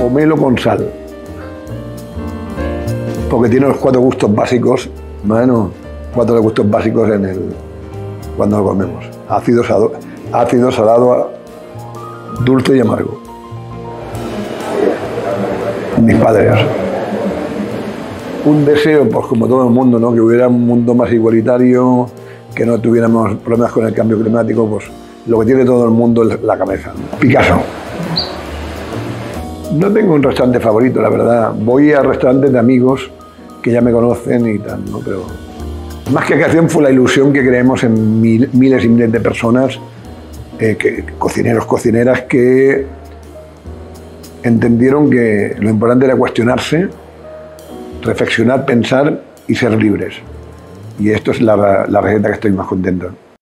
pomelo con sal. Porque tiene los 4 gustos básicos, bueno, 4 gustos básicos cuando lo comemos. Ácido, salado, dulce y amargo. Mis padres. Un deseo, pues como todo el mundo, ¿no? Que hubiera un mundo más igualitario, que no tuviéramos problemas con el cambio climático, pues lo que tiene todo el mundo es la cabeza, ¿no? Picasso. No tengo un restaurante favorito, la verdad. Voy a restaurantes de amigos que ya me conocen y tal, ¿no? Pero más que creación fue la ilusión que creemos en miles y miles de personas, cocineros, cocineras, que entendieron que lo importante era cuestionarse, reflexionar, pensar y ser libres. Y esto es la receta que estoy más contento.